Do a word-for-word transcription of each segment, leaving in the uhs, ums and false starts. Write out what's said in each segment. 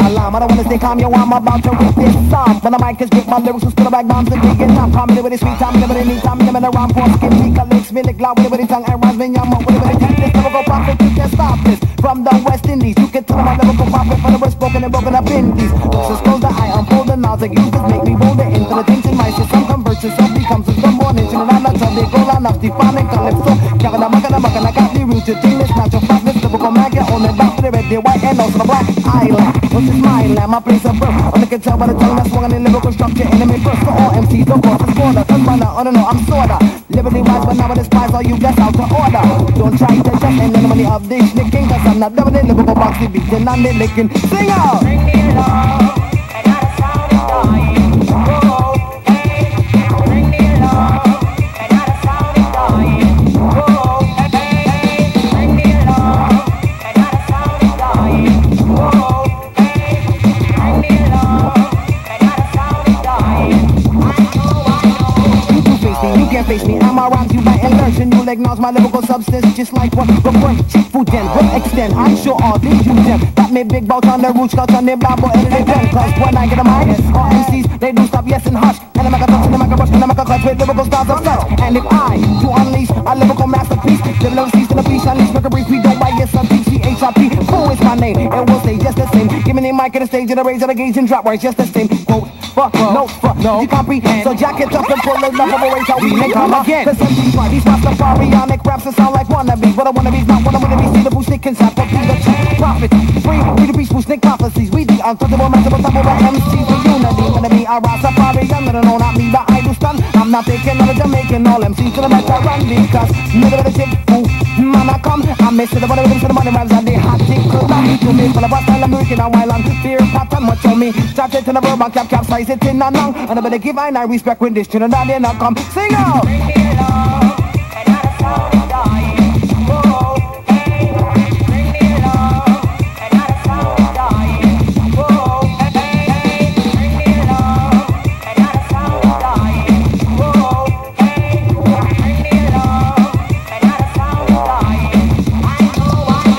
alarm. I don't wanna stay calm, yo, I'm about to rip this song. When the mic is big, my lyrics will spill back bombs and digging up. Calm me with the sweet time, never any time, never the wrong form. Skin me, licks me, lick loud with the tongue and rhymes me, yum up with the teeth. This never go profit, you can't stop this. From the West Indies, you can tell my lyrical profit for the words spoken and broken up in these. Just close the eye, unfold the knowledge, like you just make me bolder into the things in my system. Converts yourself, becomes a some morning, and I'm not trying to go on off the farming calypso. Kaka na maka na maka na got the root to genius, not your fatness, typical maggot on the back to the red, the white, and also the black island. This is my land, my place of birth. Only can tell by the tongue that's swung in lyrical structure, enemy first for all M Cs, don't cross the border. Cause by now, oh no, no, I'm sorta liberty wise, but now I despise all you that's out of order. Don't try to just end the money of this licking, cause I'm not double in lyrical box, the beat, and I'm the licking. Sing out! Bring me along, and not a sound is dying. Whoa, hey, bring me along, and not a sound is dying. Whoa, hey, hey, bring me along, and not a sound is dying. Whoa, hey, bring me along, and not a sound is dying. I know, I know. You can face me, you can't face me. I'm around you by inversion. You'll acknowledge my lyrical substance, just like what the one cheap food gen will extend. I'm sure all these use them. Got me big bout on the roots, cut on the bamboo, and they pen. Cause when I get a mic, all M Cs, they do stop yes and hush. And I'm like a touch, and I'm like a rush, and I'm like a clutch with lyrical styles of such. And if I to unleash a lyrical masterpiece, the little C's in the piece, unleash, make a brief, we don't buy yes, some P C H R P. Who is my name? It will stay just the same. Give me the mic at the stage, and the raise of the gauge and drop words just the same. Quote, fuck, no, fuck, no, you comprehend. So jack it up and pull it up of a race, how we make come again. Cause M Cs try, these Rastafarianic raps that sound like wannabes. But I wanna be not what I wanna be, see the boo sneak and sap, but through the check profit. Free, free the beast, boo sneak prophecies. We the untouchable, massive, top of our M Cs for unity. Wanna be a Rastafarian, no, no, not me, but I do stand. I'm not taking all of Jamaican, all M Cs to the metro run because middle of the ship, ooh, mama come. I'm missing the money, the money rhymes and the hot tick. Cause I'm to me, full of a style, I'm looking a while and fear pattern, much on me. Start it in the verb, cap, capsize it in a nung. And I better give I and respect when this Trinidad they not come. Sing out! Bring me along, and not a sound is dying. Whoa, hey, bring me along, and not a sound is dying. Whoa, hey, hey, bring me along, and not a sound is dying. Whoa, hey, bring me along, and not a sound is dying. I know, I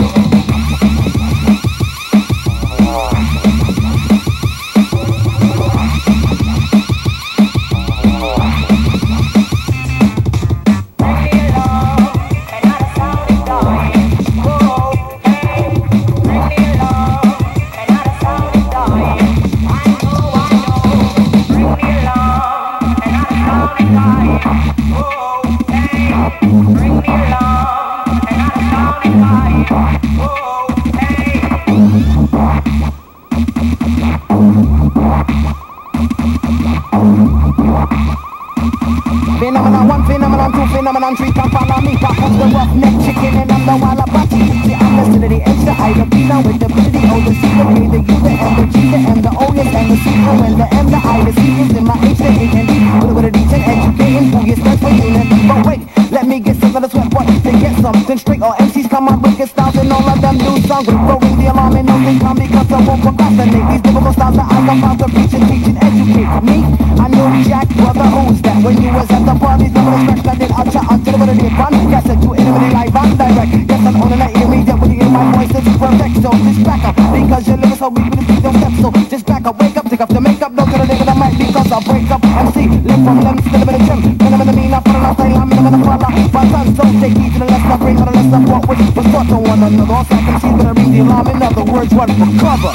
phenomenon one, phenomenon two, phenomenon three, come follow me. Pop up the roughneck chicken and I'm the wallabati. See, I'm the C to the H, the I, the B, now with the B, the O, the C, the K, the U, the M, the G, the M, the O, yes, and the C, the N, the M, the I, the C is in my H, the A, and D. With a bit of D, and educating, who you stand for unit. But wait, let me get some of the sweat, what? To get something straight, all M Cs come up with good styles and all of them do songs. We're throwing the alarm and nothing come because I won't procrastinate. These typical styles that I come out to preach and teach and educate. Me, I know Jack, brother, who's that? When you was at the parties, never respect that did I chat until the day fun. Yes, I do innovate live and direct. Yes, I'm on the ear media, when you hear my voice, it's perfect. So just back up, because your lyrics are weak, but it's don't step. So just back up, wake up, take up the makeup, don't get a nigga that might because I'll break up M C. Live from them, still a bit of gym. When I'm in the mean, I'm putting out style, I'm in the follow. My son, so take heed to the lesson, I bring on the lesson, what with, was taught to one another. All I can see, but I read the alarm, in other words, run for cover.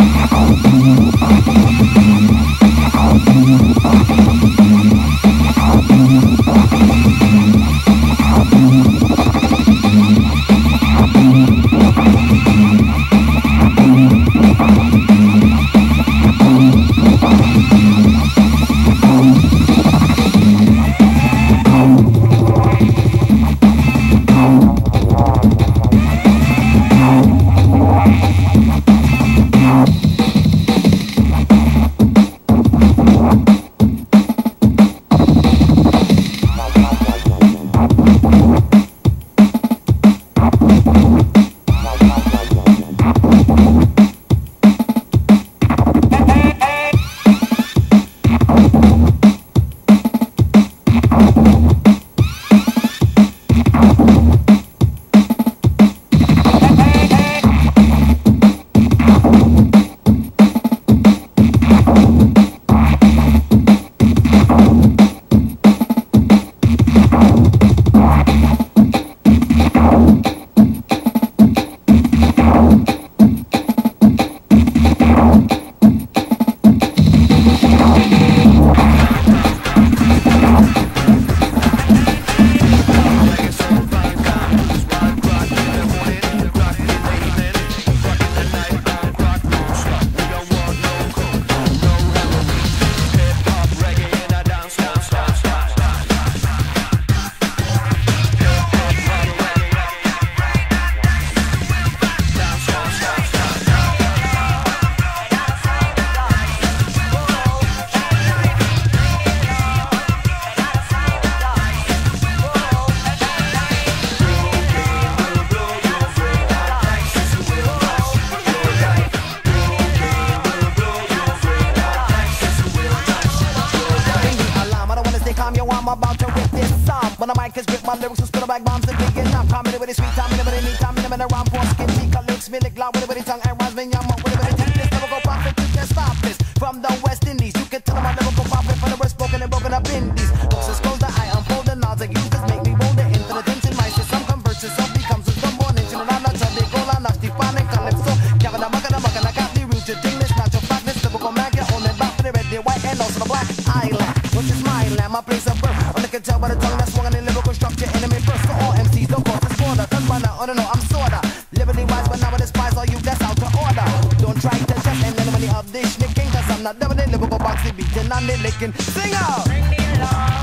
about to rip this song. When the mic is grip, my lyrics will spit like bombs and big enough. Comedy with the sweet time, with the neat time, in the round for skin, peak, lips, me lick loud with the tongue, and rhymes me young, with the teeth. This lyrical prophet, you can't stop this. From the West Indies, you can tell my lyrical prophet for the rest spoken and broken up in these. Looks as close that I unfold the nods I use this make me bolder into the tension. My system converts itself, becomes a stone born into an honor. They go on, not Stefan and Calypso. Kevin, I'm gonna, I'm gonna, got the root, your dingness, not your fatness, lyrical mag, your own and back for the red, the white, and also the black island. Which is my land, my place of birth. Only can tell by the tongue that's swung in lyrical structure. Enemy first to all M Cs, don't cause this border. Cause by now, oh no, no, I'm sorta liberty wise, but now I despise all you that's out of order. Don't try to test and enemy of this nicking, cause I'm not devil in lyrical box, they beating and they licking. Sing out! Bring me along.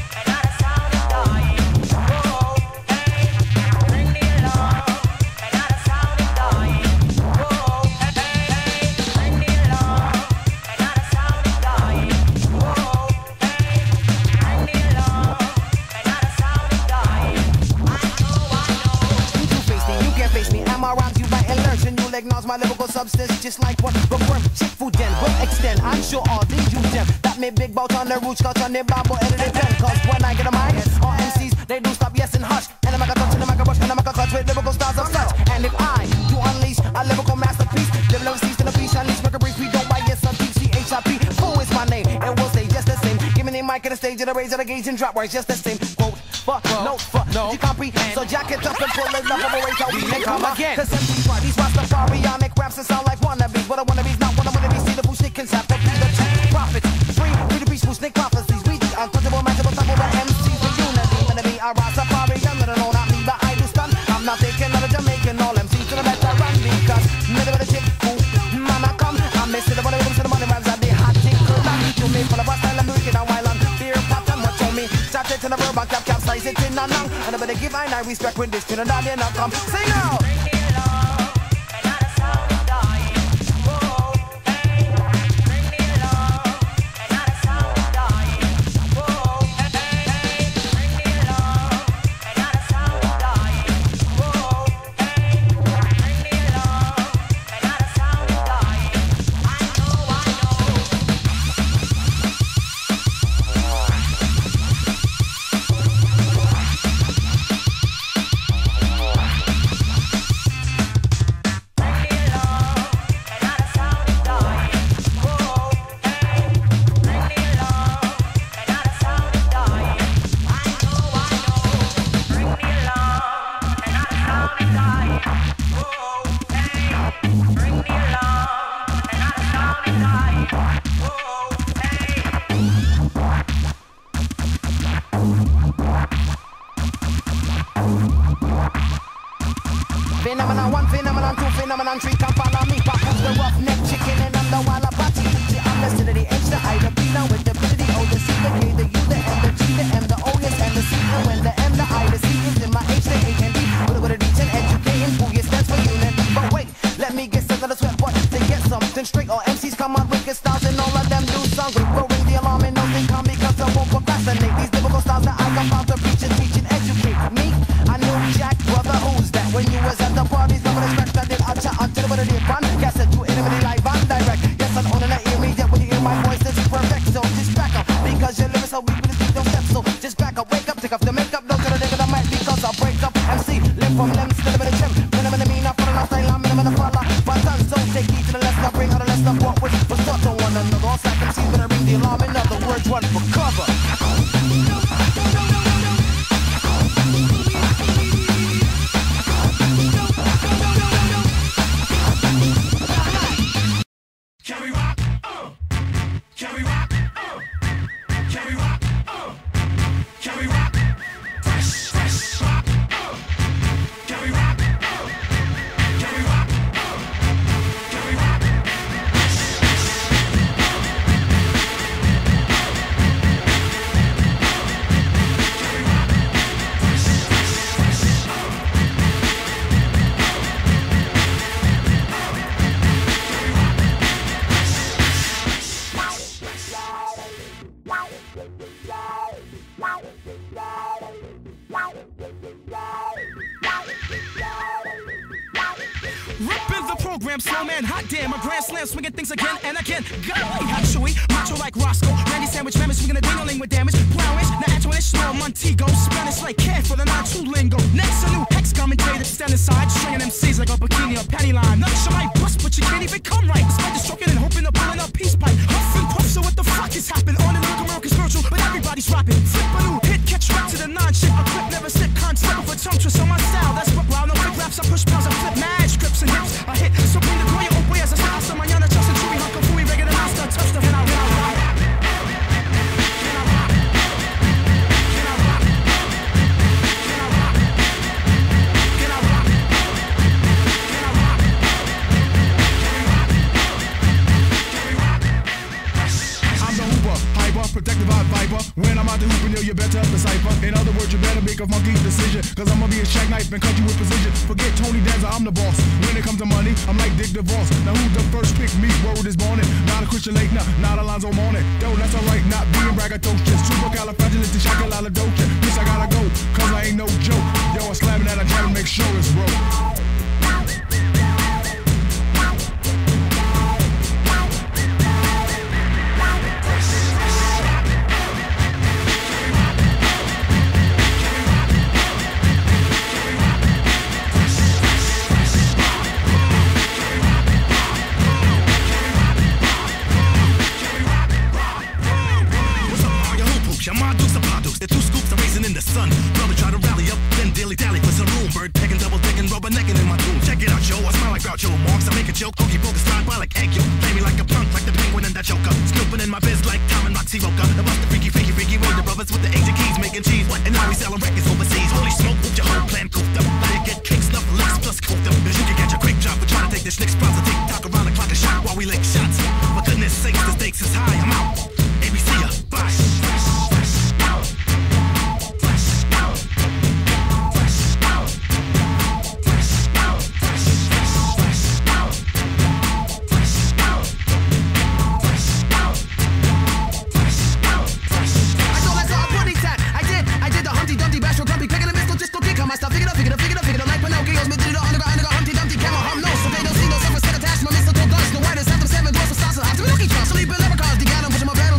Ignores my lyrical substance just like what bookworm chick food den will extend. I'm sure all these use them. That may big bout on the roots, cause on their Bible edited pen. Cause when I get a mic, all M Cs, they do stop yes and hush. And I'm like a touch and I'm like a rush and I'm like a clutch with lyrical styles of such. And if I do unleash a lyrical masterpiece, live love seas to the beach, unleash make a brief, we don't buy yes, some T C H I P. Who is my name? And we'll stay just the same. Give me the mic and the stage and the raise of the gauge and drop where it's just the same. Quote, but no, but no, you comprehend. So jack it up and pull it up and raise how we can come again. Cause M Cs are these Rastafarianic raps that sound like wannabes, but I wanna be not one I wanna be. See the bullshit can have to be the true prophets. Free, free to be smooth, snake prophecies. We the untouchable, matchable, top of the M Cs for unity. Wanna be a Rastafarian, no, no, not me, but I do stun. I'm not taking all the Jamaican, all M Cs to the better run because middle of the chip, fool, man I come. I'm missing the money, the money rhymes are the hot tickle. I need to make for the bust style, I'm wicked and wild and fear pattern. Watch on me, start it in the verb, cap, capsize it in a nung. And I better give I and I respect when this Trinidad they not come. Sing out! Phenomenon one, phenomenon two, phenomenon three, come follow me. Pop up the roughneck chicken and I'm the walla patty. See, I'm the C to the H, the I, the B, now with the B, the O, the C, the K, the U, the M, the G, the M, the O, yes, and the C. And when the M, the I, the C is in my H, the A, and D. With a bit of reach and educating, who yes, that's for unit. But wait, let me get some of the sweat, boy, to get something straight. All M Cs come out wicked styles and all of them do songs. We will ring the alarm and nothing come because I won't procrastinate. These lyrical styles that I come out to preach and teach and educate. Me, I knew Jack, brother, who's that? When you was at the parties, no one expect that did I chat until the body run. Guess it to enemy live and direct. Yes, I'm on the ear me, yeah, when you hear my voice, it's perfect. So just back up, because your lyrics are weak, but it's don't step. So just back up, wake up, take off the makeup, don't tell a nigga that might because I'll break up M C, live from limbs to the bit of gym. When I'm in the mean, I'm falling off style, I'm in the follow. But done, so take heed to the lesson, I bring out the lesson of what with. But start to one another, all slack M Cs, when I ring the alarm, in other words, run for cover. Can we rock? Uh. Can we rock? Uh. Can we rock? Uh. Can we rock? Fresh, fresh rock. Uh. Can we rock? Uh. Can we rock? Uh. Can we rock? Ripping the program, slow man, hot damn, a grand slam, swinging things again and again. Golly, how chewy, macho like Roscoe. Randy Sandwich, mammoth, swinging a ding-a-ling with damage. Brownish, now Antoine, small Montego. Spanish like care for the non-true lingo. Next, a new hex commentator, stand aside, stringing M Cs like a bikini or panty line. Nuts you might bust, but you can't even come right. Despite the stroking and hoping to pulling up peace pipe. Huff and puff, so what the fuck is happening? On and look America's virtual, but everybody's rapping. Flip a new hit, catch right to the non-shit. A clip never slip, concept of a tongue twist on my style. That's what wow, no quick raps, I push pounds, I flip mad scripts and hips. I hit, so bring the glory away as I say, hasta mañana, just a chewy hunk of fooey, regular master, touch the hit, I win, I rock. Protective vibe viper. When I'm out the hoop, you better decipher. In other words, you better make a funky decision. Cause I'm gonna be a shack knife and cut you with precision. Forget Tony Danza, I'm the boss. When it comes to money, I'm like Dick DeVos. Now who's the first pick? Me, word is born it. Not a Christian Lake, nah, not Alonzo Mourning. Yo, that's alright, not being braggadocious. Supercalifragilisticexpialidocious. Bitch, I gotta go, cause I ain't no joke. Yo, I'm slamming at a jam and make sure it's broke. The two scoops are racing in the sun. Brother try to rally up, then dilly dally for some room. Bird pegging, double decking, rubber necking in my tomb. Check it out, yo. I smile like Groucho Marx. I make a joke, hokey pokey, slide by like egg yolk. Play me like a punk, like the penguin and that joker. Snooping in my biz like Tom and Roxy Roca. I bust the freaky, freaky, freaky way. The brothers with the Asian keys making cheese. And now we selling records overseas. Holy smoke, whoop your whole plan cooped up. Now you get kicks, snuff, licks, plus cooped up. Cause you can catch a quick drop for trying to take this schnick's props. I tick tock around the clock and shot while we lick shots. For goodness sakes, the stakes is high. I'm out. A B C, ya, bye. Sleeping leprechauns, the gallon, pushing my bed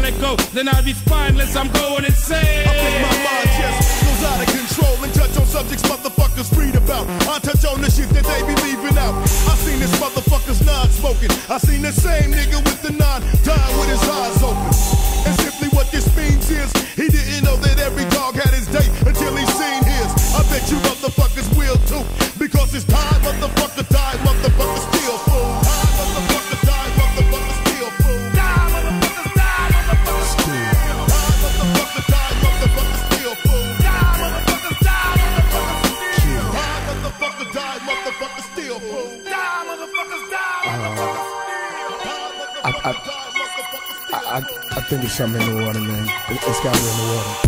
let go, then I'll be spineless. I'm going insane. I think my mind just goes out of control and touch on subjects motherfuckers read about. I touch on the shit that they be leaving out. I seen this motherfucker's non-smoking. I seen the same nigga with the nine dying with his eyes open. And simply what this means is he didn't know that every dog had his day until he seen his. I bet you motherfuckers will too, because it's time motherfucker die, motherfucker still fool. Time motherfucker die, motherfucker still fool. Die motherfucker die, motherfucker still. Time motherfucker die, motherfucker still fool. Die motherfucker die, motherfucker still. Time motherfucker die, motherfucker still fool. Die motherfuckers die, motherfucker still. I, I, I, I, I think it's something in the water, man. It, it's gotta be in the water.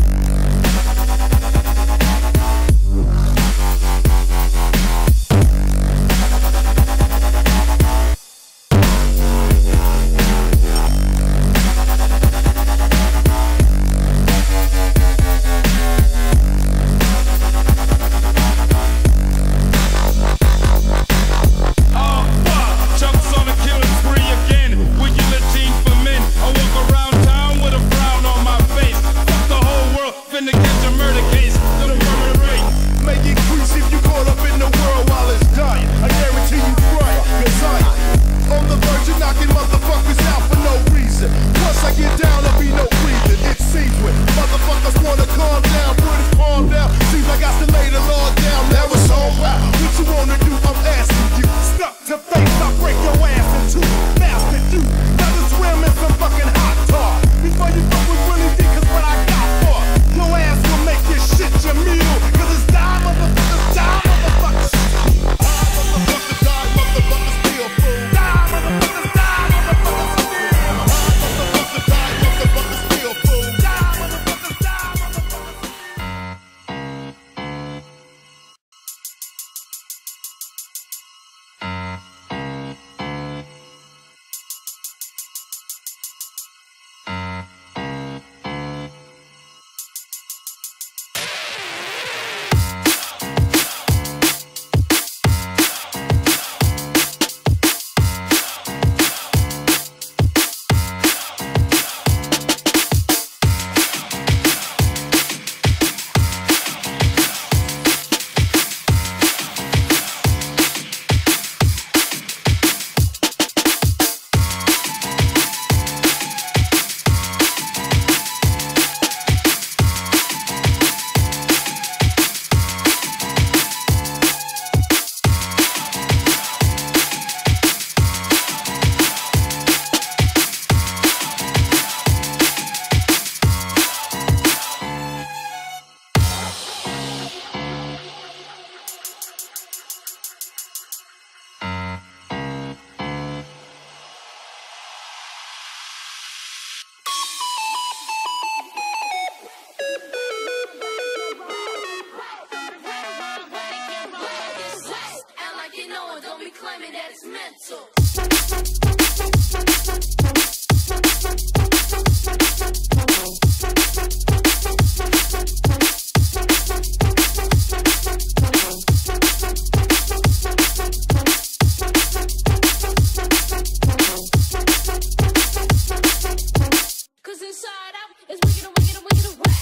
claiming that it's mental. Cause inside out is wicked and wicked and wicked and whack.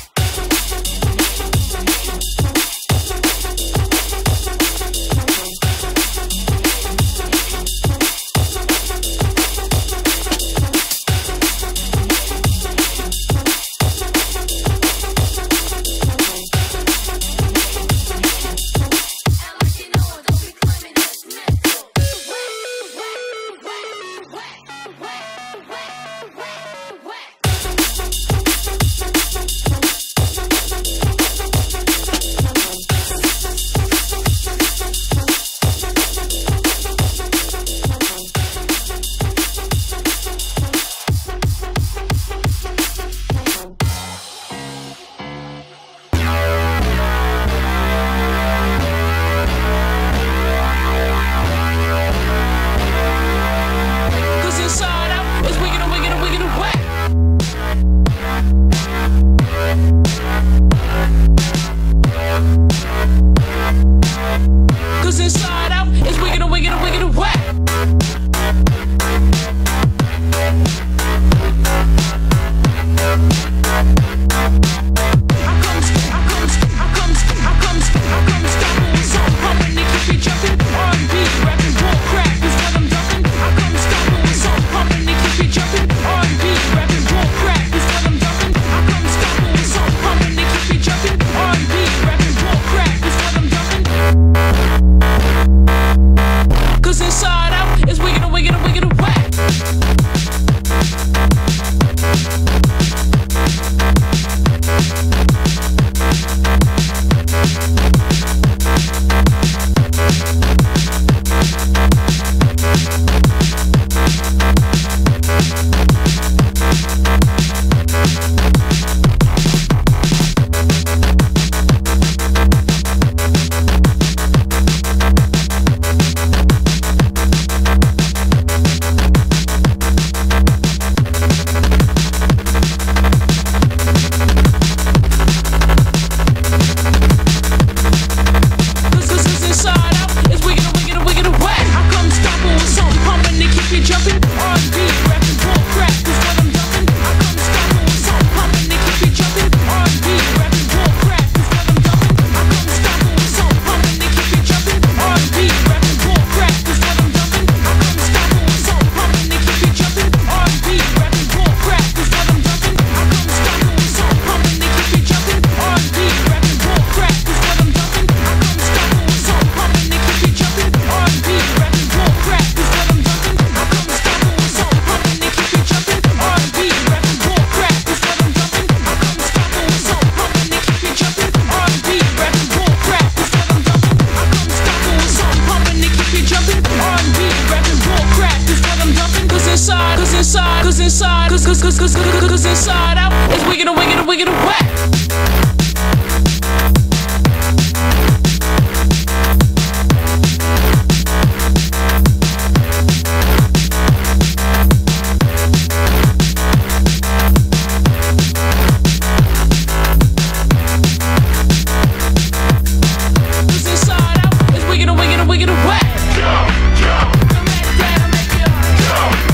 inside, cause, cause, cause, cause, cause, cause inside out is wicked and wicked and wicked and whack.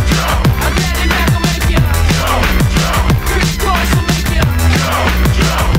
Go, go.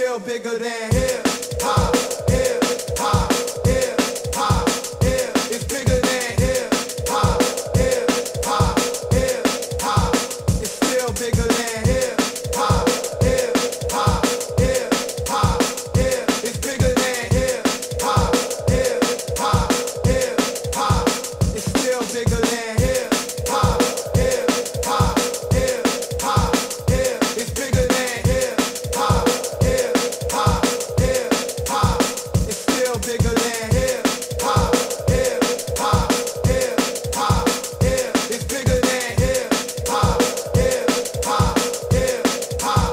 still bigger than hip hop, hip hop, hip hop, hip. It's bigger than hip hop, hip hop, hip hop. It's still bigger than hip hop, hip hop, hip hop, hip. It's bigger than hip hop, hip hop, hip hop. It's still bigger than hip hop, hip hop, hip hop, hip. It's bigger than hip hop, hip hop, hip hop. It's still bigger than hip hop, hip hop, hip hop, hip. It's bigger than hip hop, hip hop, hip hop.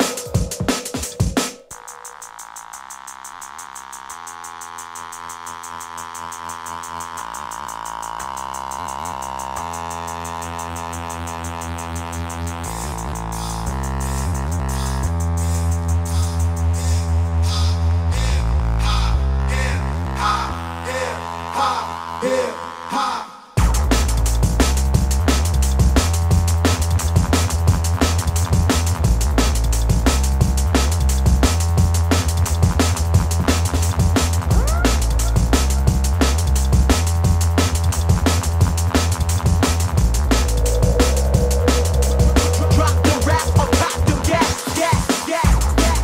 Hip hop. Drop the rap or pop the gas, gas, gas, gas.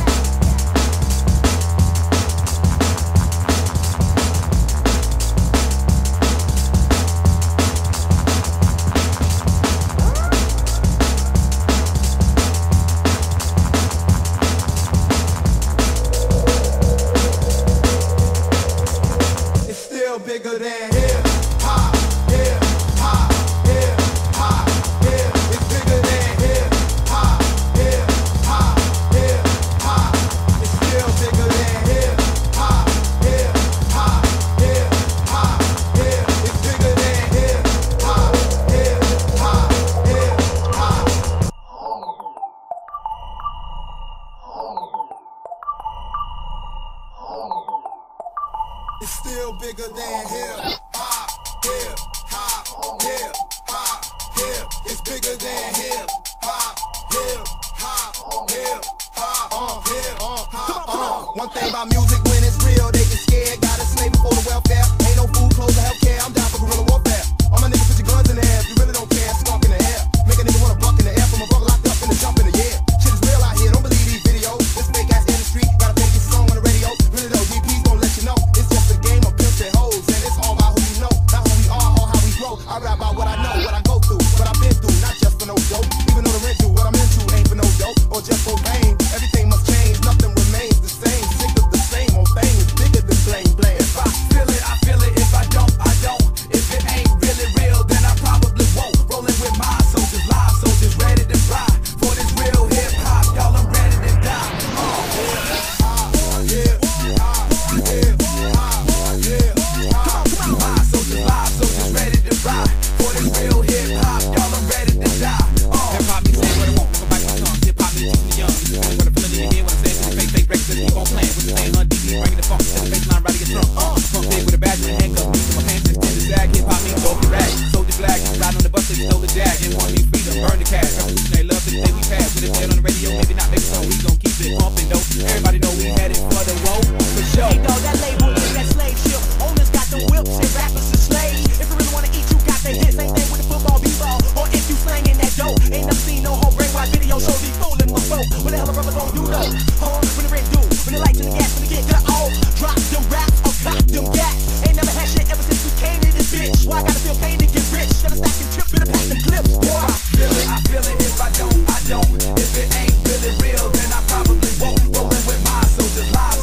It's still bigger than hip hop, hip hop, hip hop, hip. It's bigger than hip hop, hip hop, hip hop. It's still bigger than hip hop, hip hop, hip hop, hip. It's bigger than hip hop, hip hop, hip hop. It's still bigger than hip hop, hip hop, hip hop, hip. It's bigger than hip hop, hip hop, hip hop, uh, hip hop, uh. One thing about music, when it's real, they get scared. Got a slave before the welfare. Ain't no food, clothes, or healthcare. I'm down for guerrilla warfare. All my niggas put your guns in the air. If you really don't care, skunk in the air. Make a nigga wanna buck in the air from a brother locked up in the jump in the air. Shit is real out here. Don't believe these videos. This fake ass industry gotta fake this song on the radio. Really though, D Ps gon' let you know it's just a game of pimps and hoes, and it's all about who you know, not who we are or how we grow. I rap about what I know, what I go through, what I've been through, not just for no dope. Even though the rent due, what I'm into ain't for no dope or just for pain. Everything must change, nothing remains the same. Sick of the same old thing is bigger than blame, blame. If I feel it, I feel it. If I don't, I don't. If it ain't really real, then I probably won't. Rolling with my soldiers, live soldiers, ready to fly for this real hip hop. Y'all, I'm ready to die. Oh, hip hop, hip hop, hip hop, hip hop. Come on, my soldiers, live soldiers, ready to ride for this real hip hop. Y'all, I'm ready to die. Oh, Hip hop me say what I want, fuck about my tongue. Hip hop me teach me young. You know what I feel in your head when I say it. Fake, fake records, and keep on playing. What you saying, hun? D B bringing the funk to the baseline, right to get drunk. Uh, front big with a badge and a handcuff. Beat to my pants, just tend to zag. Hip hop me go for rag. Soldier flag, riding on the bus till you stole the jag. Didn't want me freedom, burn the cash. Revolutionary love to the day we passed. With it played on the radio, maybe not, maybe so. We gon' keep it pumping though. Everybody know we headed for the woe, for sure. Hey dog, that label is that slave ship. Owners got the whips and rappers are slaves. If you really wanna eat, you got the hits. Same thing with the football, b-ball, or if you slanging that dope. Ain't never seen no whole brainwash video show be fooling my folk. What the hell a brother gon' do though? Huh? When the red do, when the lights in the gas, when the get cut off, drop them raps or cop them gas. Ain't never had shit ever since we came to this bitch. Why I gotta feel pain to get rich? Gotta stack and trip, gotta pack them clips. Boy, I feel it, I feel it. If I don't, I don't. If it ain't really real, then I probably won't. Rolling with my soldiers, live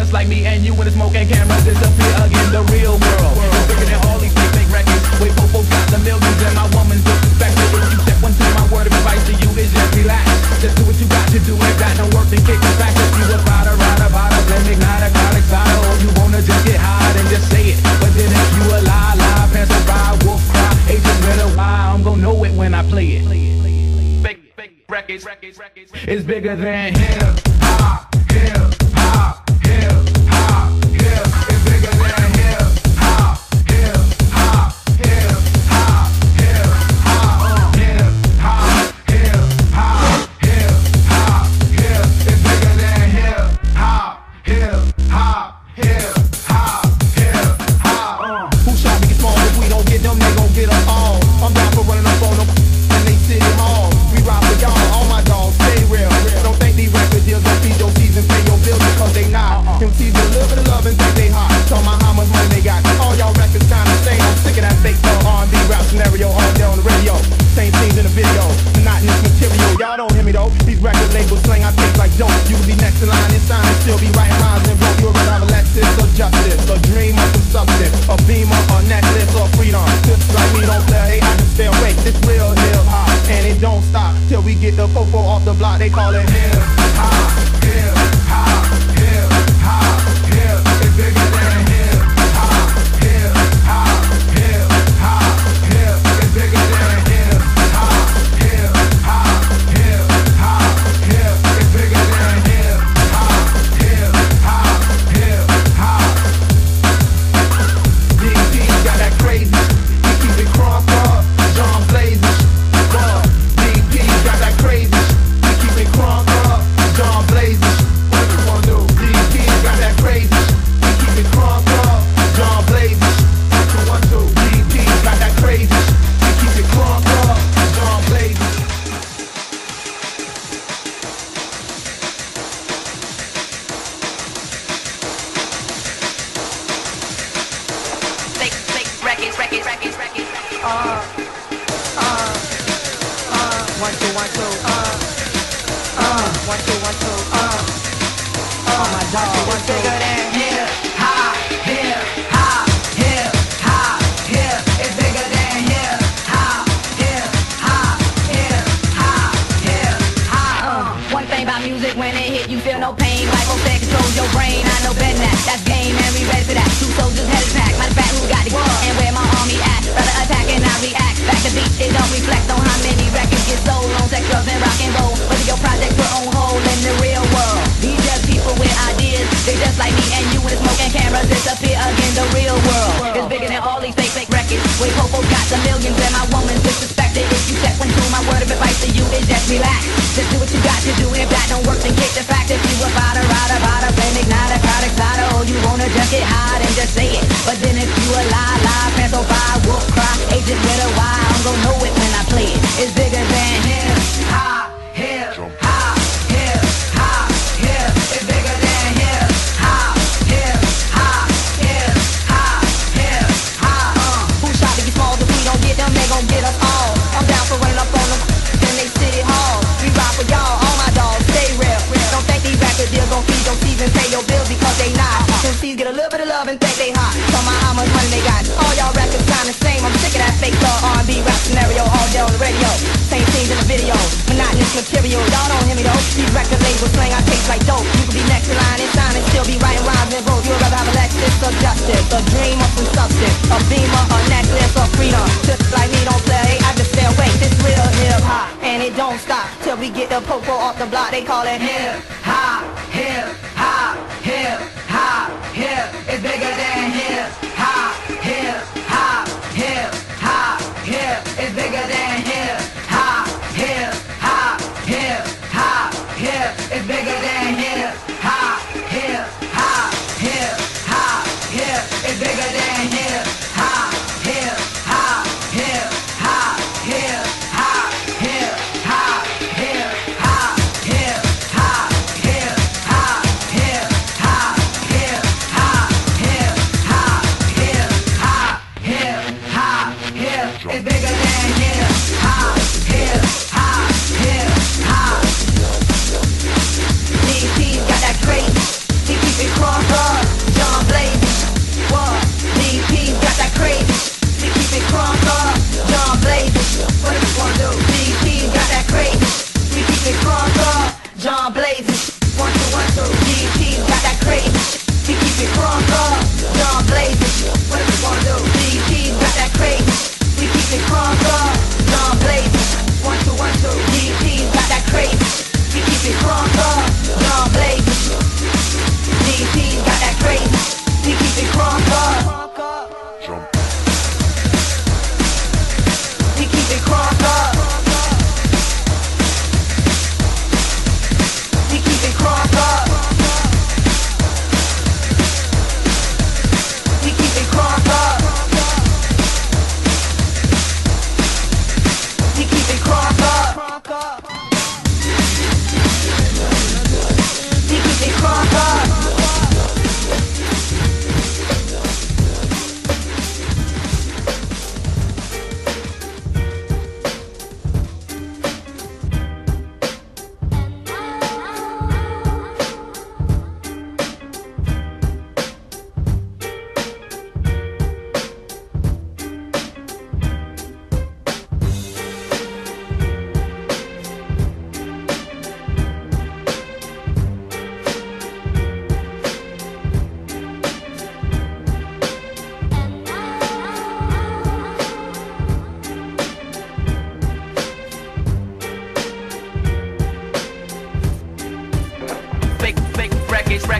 just like me and you when the smoke and cameras disappear again. The real world is bigger than all these fake, fake records. Wait, Popo got the millions and my woman's disrespected. If you step one to my word of advice to you is just relax. Just do what you got to do. If that don't work, then kick the back. If you a rider, rider, rider, then ignite a chronic side. Or you wanna just get high and just say it. But then if you a lie, lie, pencil fry, wolf cry, agent with a why, I'm gon' know it when I play it. Fake, fake records, records, records. It's bigger than hip hop, hip hop, hip hop, hip. It's bigger than hip hop, hip hop, hip hop, hip hop, hip hop, hip hop, hip hop, hip. It's bigger than hip hop, hip hop, hip hop, hip hop. Who shot me small? If we don't get them, they gon' get us all. I'm down for running up on them in they city hall. We ride for y'all, all my dogs, stay real. Don't think these record deals don't feed your season, pay your bills because they not. M Cs get a little bit of love and think they hot. Tell my how much money they got. All y'all records kinda same. I'm sick of that fake R and B rap scenario all day on the radio. Same things in the video, monotonous material. Y'all don't hear me though. These record labels slang I take like dope. You be next in line in sign and still be writing rhymes and broke. You'll rather have a Lexus or justice, a dream or some substance, a beamer or necklace or freedom. Just like me don't play, I just stay awake. This real hip hop, and it don't stop till we get the popo off the block. They call it hip hop, hip hop, hip hop, hip. It's bigger than hip hop, hip hop, hip hop, hip. It's bigger than hip hop, hip hop, hip hop, hip. It's bigger than hip hop, hip hop, hip hop. D D got that crazy, we keep it crunk up, John Blazes. D P got that crazy, we keep it crunk up, John Blazes. What you wanna do? D P got that crazy, we keep it crunk up, John Blazes. What you wanna do? D P got that crazy, we keep it crunk up, John Blazes. Fake, fake records, records, records, records. Uh, uh, uh, one, two, one, two, uh, uh, one, two, one, two, uh, uh, my dog, one, two. Bigger than hip hop, hip hop, hip hop, hip. It's bigger than hip hop, hip hop, hip hop, hip hop. Uh, one thing about music, when it hit, you feel no pain. Life will say controls your brain. I know better than that. That's game, and we ready for that. Two soldiers head attack. Matter of fact, who got it? And where my army at? Rather attack and not react. Back to beat, it don't reflect on how many records get sold on sex, drugs, and rock and roll. Whether your project put on hold in the real world. These just people with ideas. They just like me and you when the smoke and cameras disappear again. The real world is bigger than all these fake, fake records. Wait, Popo got the millions and my woman's disrespected. If you step into my word of advice to you is just relax. Just do what you got to do. If that don't work, then kick the fact. If you a fighter, rider, rider, flame, ignite a crowd, exciter. Oh, you wanna just get high and just say it. But then if you a lie, lie, pencil fire, wolf cry, agent with a why, I'm gon' know it when I play it. It's bigger than hip hop, hip hop, hip hop, hip. It's bigger than hip hop, hip hop, hip hop, hip hop. Uh, who shot to get small? If we don't get them, they gon' get us all. I'm down for running up on them in they city hall. We ride for y'all, all my dogs, stay real. Don't think these record deals gon' feed your season, pay your bills because they not. M Cs get a little bit of love and think they hot. Tell my how much money they got. All y'all records kinda same. I'm sick of that fake R and B rap scenario all day on the radio. Same things in the video, monotonous material. Y'all don't hear me though. These record labels slang I taste like dope. You can be next in line in sign and still be writing rhymes and broke. You'd rather have a Lexus or justice, a dream or some substance, a beamer, a necklace or freedom. Just like me don't play, I just stay awake. This real hip hop, and it don't stop till we get the popo off the block. They call it hip hop, hip hop, hip hop, hip. It's bigger than hip hop, hip hop, hip hop, hip. It's bigger than hip hop, hip hop, hip hop, hip. It's bigger than hip hop, hip hop, hip hop, hip. It's bigger than hip hop, hip hop, hip hop, hip hop, hip hop, hip hop, hip hop, hip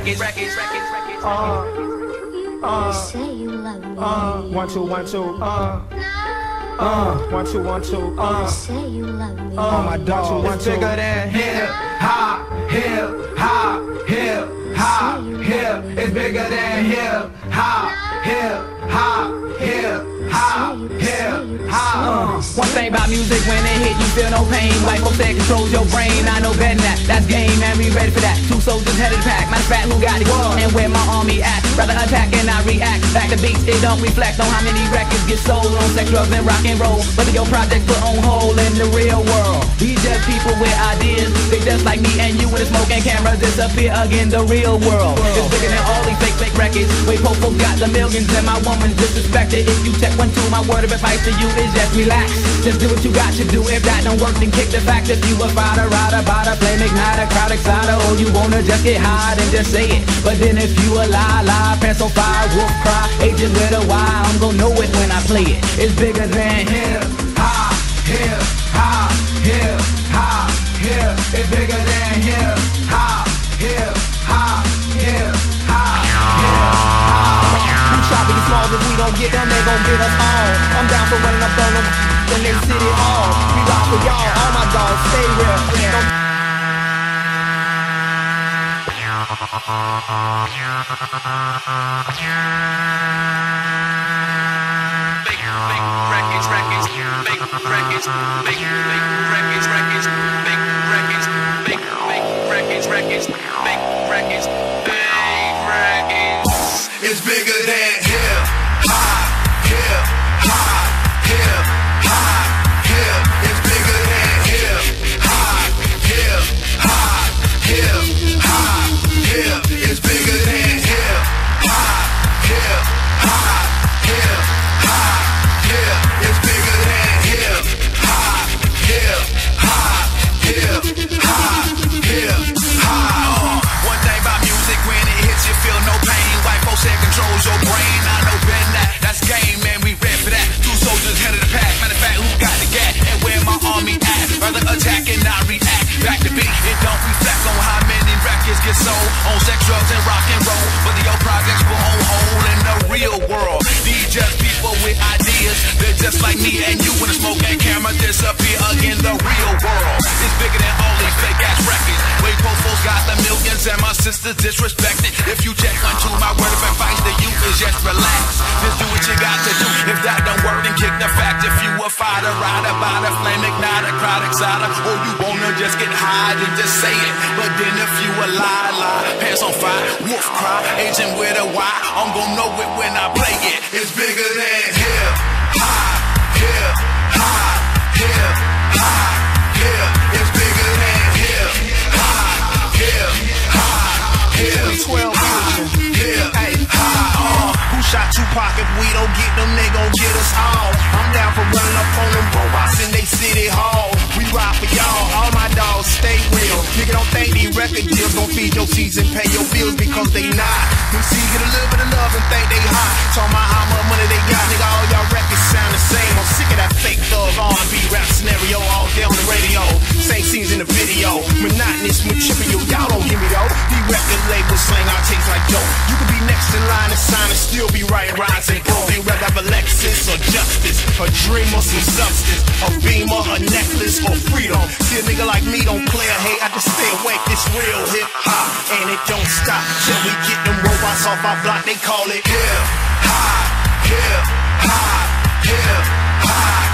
records, records, records, records. Uh, uh, say you love me. Uh, one, two, one, two, uh. Uh, one, two, one, two, uh. Say you love me. Uh, my dog, one, two. It's bigger than hip hop, hip hop, hip hop, hip. It's bigger than hip hop, hip hop, hip hop, hip hop. One thing about music, when it hit, you feel no pain. Like folks that controls your brain, I know better than that. That's game, man, we ready for that. Two soldiers headed pack, matter of fact, who got it? And where my army at? Rather attack and not react. Back to beats, it don't reflect on how many records get sold on sex, drugs, and rock and roll. But your project put on hold in the real world. These just people with ideas, they just like me and you with a smoke and cameras disappear again. The real world is bigger than all these fake, fake records. Wait, po got the millions and my woman's disrespected. If you check one, two, my word of advice to you is just relax. Just do what you got to do. If that don't work, then kick the fact. If you a fighter, rider, bada, flame, igniter, crowd exciter, or you wanna just get high, then just say it. But then if you a lie, lie, pants on fire, wolf cry, agent with a Y, I'm gonna know it when I play it. It's bigger than hip hop, hip hop, hip hop, hip. It's bigger than hip hop, hip hop, hip hop, hip hop. We try to get small, if we don't get them, they gon' get us all. I'm down for running up on them in their city hall. We ride for y'all, all my dogs stay real. Don't Make, make records, records, make records, make, make records, records, make records, make, make records, records, make records, make records. It's bigger than hip hop, hip hop, hip hop, hip. It's bigger than hip hop, hip hop, hip hop, hip. It's bigger than hip hop, hip hop, hip hop, hip. It's bigger than hip hop, hip hop, hip hop, hip hop. One thing about music, when it hits, you feel no pain. White folks that controls your brain. I know better that. That's game, man. We ready for that. Two soldiers head of the pack. Matter of fact, who got the gat and where my army at? Rather attack and not react. Back to beat, it don't reflect on how many records get sold on sex, drugs, and rock and roll. But your projects were on hold in the real world. These just people with ideas. They're just like me and you when the smoke and camera disappear again. The real world is bigger than all these fake ass records. Way folks got the millions and my sisters disrespected. If you check one, two, my word of advice to you is just relax. Just do what you got to do. If that don't work, then kick the fact. If you a fighter, rider, bada, flame, igniter, crowd exciter, or you wanna just get high, then just say it. But then if you a lie, lie, pants on fire, wolf cry, agent with a Y, I'm gonna know it when I play it. It's bigger than hip hop, hip hop, hip hop, hip. It's bigger than hip hop, hip hop, hip. twelve million. Hip Hey, hop. uh, who shot Tupac? If we don't get them, they gon' get us all. I'm down for running up on them robots in they city hall. We ride for y'all, all my dogs stay real. Nigga, don't think these record deals gon' feed your season, pay your bills because they not. You see, get a little bit of love and think they hot. Talking about how much money they got, nigga, all y'all records sound the same. I'm sick of that fake thug R and B rap scenario all day on the radio. Same scenes in the video, monotonous when tripping you, y'all don't hear me though. These record labels slang our takes like dope. You could be next in line and sign and still be writing rhymes and broke. You rather have a Lexus or justice, a dream or some substance, a beamer, a necklace or freedom. See a nigga like me don't play a hate, I just stay awake. This real hip hop and it don't stop till we get them robots off our block. They call it hip hop, hip hop, hip hop.